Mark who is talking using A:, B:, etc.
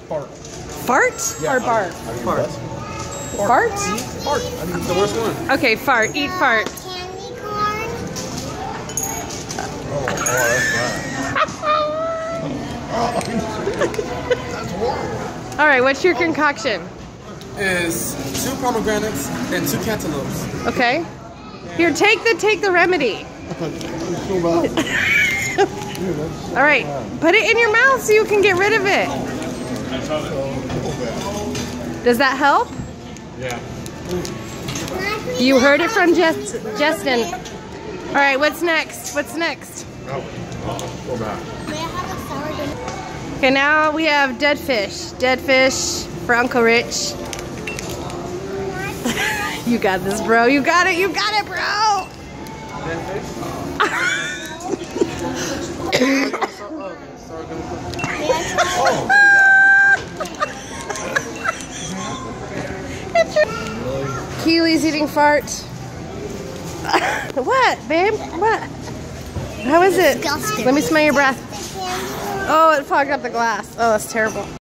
A: Fart.
B: Fart or barf?
A: Fart.
B: Fart?
A: Fart. I think it's the worst one.
B: Okay, fart. Eat fart.
C: Candy corn.
A: Oh, that's horrible.
B: All right, what's your concoction?
A: Is 2 pomegranates and 2 cantaloupes.
B: Okay. Here, take the remedy. All right, put it in your mouth so you can get rid of it. Does that help?
A: Yeah.
B: You heard it from Justin. All right, what's next? What's next?
A: Oh, go back.
C: May I have a sourdough?
B: Okay, now we have dead fish. Dead fish for Uncle Rich. You got this, bro. You got it. You got it, bro. Keely's eating fart. What, babe? What? How is it?
C: Disgusting.
B: Let me smell your breath. Oh, it fogged up the glass. Oh, that's terrible.